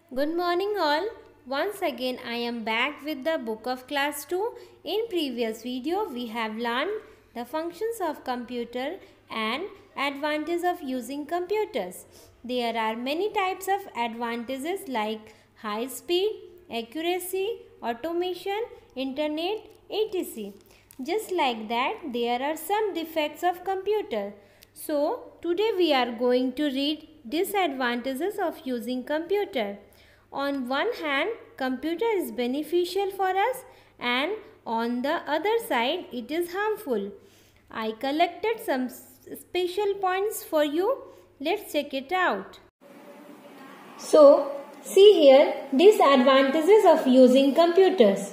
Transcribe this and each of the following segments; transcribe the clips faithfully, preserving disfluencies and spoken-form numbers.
Good morning all. Once again I am back with the book of class two. In previous video we have learned the functions of computer and advantages of using computers. There are many types of advantages like high speed, accuracy, automation, internet, et cetera. Just like that there are some defects of computer. So today we are going to read disadvantages of using computer. On one hand, computer is beneficial for us and on the other side it is harmful. I collected some special points for you. Let's check it out. So, see here disadvantages of using computers.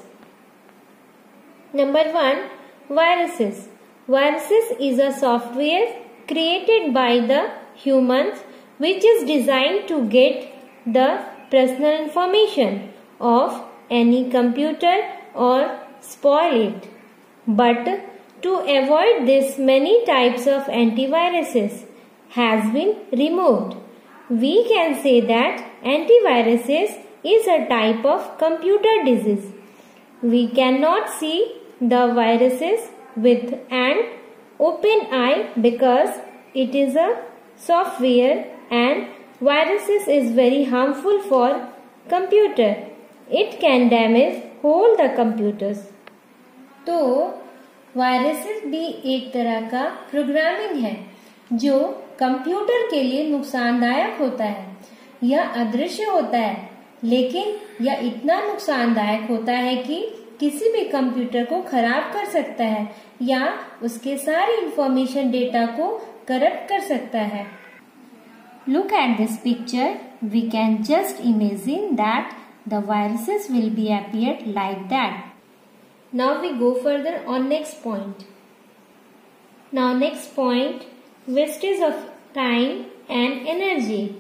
Number one, viruses. Viruses is a software created by the humans which is designed to get the personal information of any computer or spoil it. But to avoid this, many types of antiviruses has been removed. We can say that antiviruses is a type of computer disease. We cannot see the viruses with an open eye because it is a software and viruses is very harmful for computer. It can damage whole the computers. तो viruses भी एक तरह का programming है जो computer के लिए नुकसानदायक होता है। यह अदृश्य होता है लेकिन यह इतना नुकसानदायक होता है कि किसी भी कंप्यूटर को खराब कर सकता है या उसके सारे इंफॉर्मेशन डेटा को करप्ट कर सकता है। Look at this picture. We can just imagine that the viruses will be appeared like that. Now we go further on next point. Now next point, wastage of time and energy.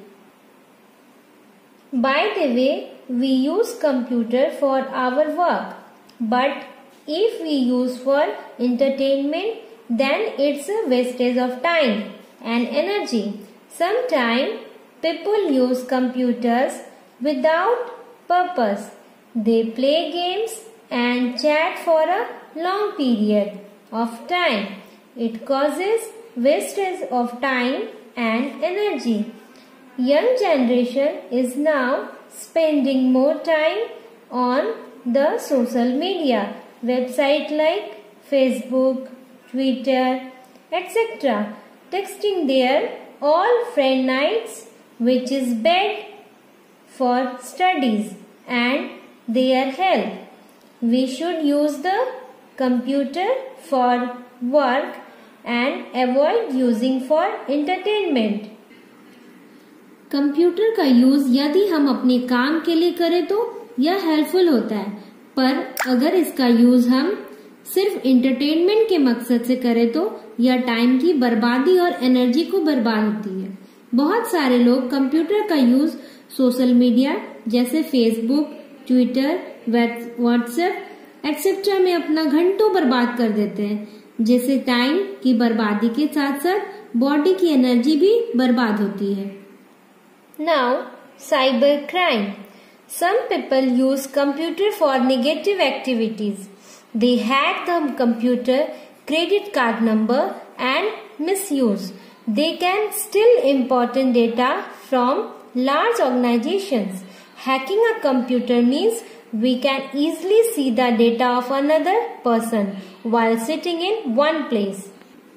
By the way, we use computer for our work, but if we use for entertainment, then it's a wastage of time and energy. Sometimes people use computers without purpose. They play games and chat for a long period of time. It causes wastage of time and energy. Young generation is now spending more time on the social media, websites like Facebook, Twitter, et cetera. Texting their all friend nights, which is bad for studies and their health. We should use the computer for work and avoid using for entertainment. Computer का use यदि हम अपने काम के लिए करें तो यह हेल्पफुल होता है, पर अगर इसका यूज हम सिर्फ एंटरटेनमेंट के मकसद से करें तो यह टाइम की बर्बादी और एनर्जी को बर्बाद होती है। बहुत सारे लोग कंप्यूटर का यूज सोशल मीडिया जैसे फेसबुक, ट्विटर, व्हाट्सएप एक्सेट्रा में अपना घंटों बर्बाद कर देते हैं, जिससे टाइम की बर्बादी के साथ साथ बॉडी की एनर्जी भी बर्बाद होती है। Now cyber crime. Some people use computer for negative activities. They hack the computer credit card number and misuse. They can steal important data from large organizations. Hacking a computer means we can easily see the data of another person while sitting in one place.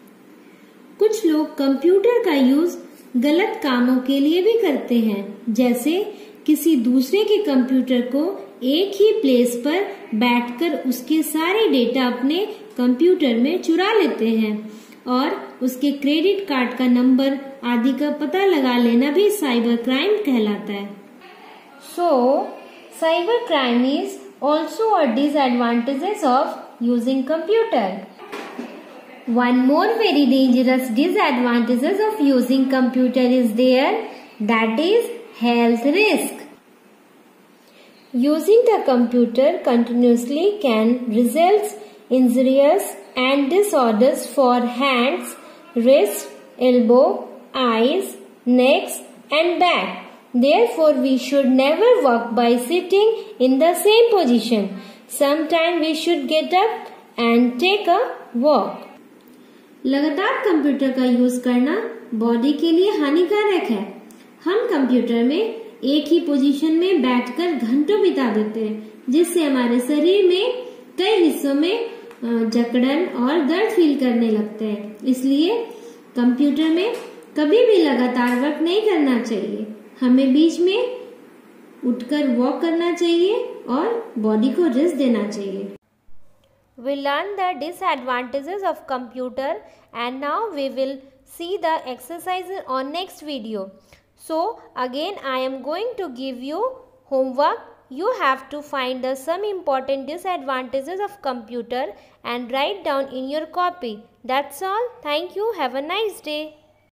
कुछ लोग computer का use गलत कामों के लिए भी करते हैं, जैसे किसी दूसरे के कंप्यूटर को एक ही प्लेस पर बैठकर उसके सारे डेटा अपने कंप्यूटर में चुरा लेते हैं और उसके क्रेडिट कार्ड का नंबर आदि का पता लगा लेना भी साइबर क्राइम कहलाता है। So cyber crime is also a disadvantages of using computer. One more very dangerous disadvantages of using computer is there, that is health risk. Using the computer continuously can result injuries and disorders for hands, wrists, elbow, eyes, necks and back. Therefore, we should never work by sitting in the same position. Sometime we should get up and take a walk. लगातार computer का use करना body के लिए हानिकारक है। हम computer में एक ही पोजीशन में बैठकर घंटों बिता देते हैं, जिससे हमारे शरीर में कई हिस्सों में जकड़न और दर्द फील करने लगते हैं। इसलिए कंप्यूटर में कभी भी लगातार वर्क नहीं करना चाहिए। हमें बीच में उठकर वॉक करना चाहिए और बॉडी को रेस्ट देना चाहिए। We learn the disadvantages of computer and now we will see the exercises on next video. So again I am going to give you homework. You have to find the some important disadvantages of computer and write down in your copy. That's all. Thank you. Have a nice day.